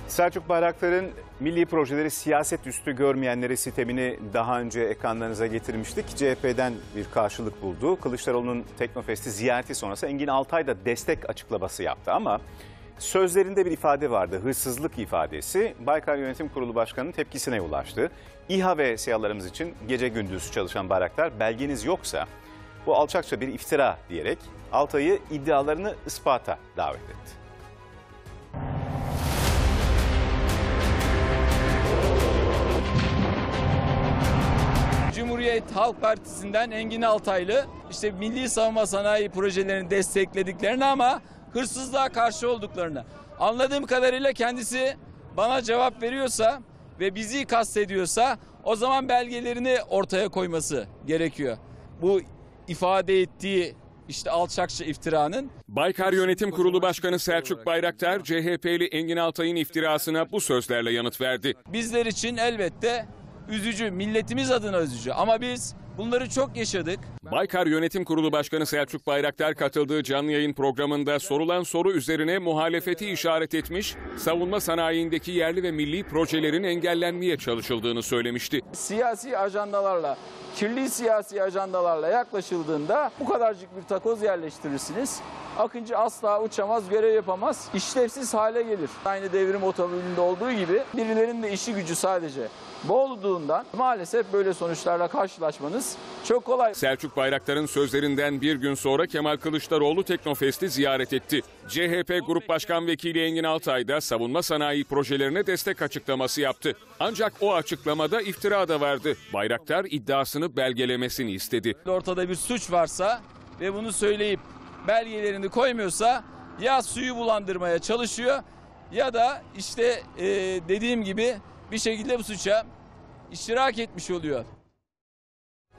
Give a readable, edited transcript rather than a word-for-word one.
Selçuk Bayraktar'ın milli projeleri siyaset üstü görmeyenleri sitemini daha önce ekranlarınıza getirmiştik. CHP'den bir karşılık buldu. Kılıçdaroğlu'nun Teknofest'i ziyareti sonrası Engin Altay da destek açıklaması yaptı ama sözlerinde bir ifade vardı, hırsızlık ifadesi. Baykar Yönetim Kurulu Başkanı'nın tepkisine ulaştı. İHA ve SİHA'larımız için gece gündüz çalışan Bayraktar, belgeniz yoksa bu alçakça bir iftira diyerek Altay'ı iddialarını ispata davet etti. Cumhuriyet Halk Partisi'nden Engin Altaylı işte milli savunma sanayi projelerini desteklediklerini ama hırsızlığa karşı olduklarını, anladığım kadarıyla kendisi bana cevap veriyorsa ve bizi kastediyorsa o zaman belgelerini ortaya koyması gerekiyor. Bu ifade ettiği işte alçakça iftiranın. Baykar Yönetim Kurulu Başkanı Selçuk Bayraktar, CHP'li Engin Altay'ın iftirasına bu sözlerle yanıt verdi. Bizler için elbette üzücü, milletimiz adına üzücü ama biz bunları çok yaşadık. Baykar Yönetim Kurulu Başkanı Selçuk Bayraktar katıldığı canlı yayın programında sorulan soru üzerine muhalefeti işaret etmiş, savunma sanayindeki yerli ve milli projelerin engellenmeye çalışıldığını söylemişti. Siyasi ajandalarla, kirli siyasi ajandalarla yaklaşıldığında bu kadarcık bir takoz yerleştirirsiniz. Akıncı asla uçamaz, görev yapamaz, işlevsiz hale gelir. Aynı devrim otomobilinde olduğu gibi birilerinin de işi gücü sadece bu olduğundan maalesef böyle sonuçlarla karşılaşmanız çok kolay. Selçuk Bayraktar'ın sözlerinden bir gün sonra Kemal Kılıçdaroğlu Teknofest'i ziyaret etti. CHP Grup Başkan Vekili Engin Altay da savunma sanayi projelerine destek açıklaması yaptı. Ancak o açıklamada iftira da vardı. Bayraktar iddiasını belgelemesini istedi. Ortada bir suç varsa ve bunu söyleyip belgelerini koymuyorsa ya suyu bulandırmaya çalışıyor ya da işte dediğim gibi bir şekilde bu suça iştirak etmiş oluyor.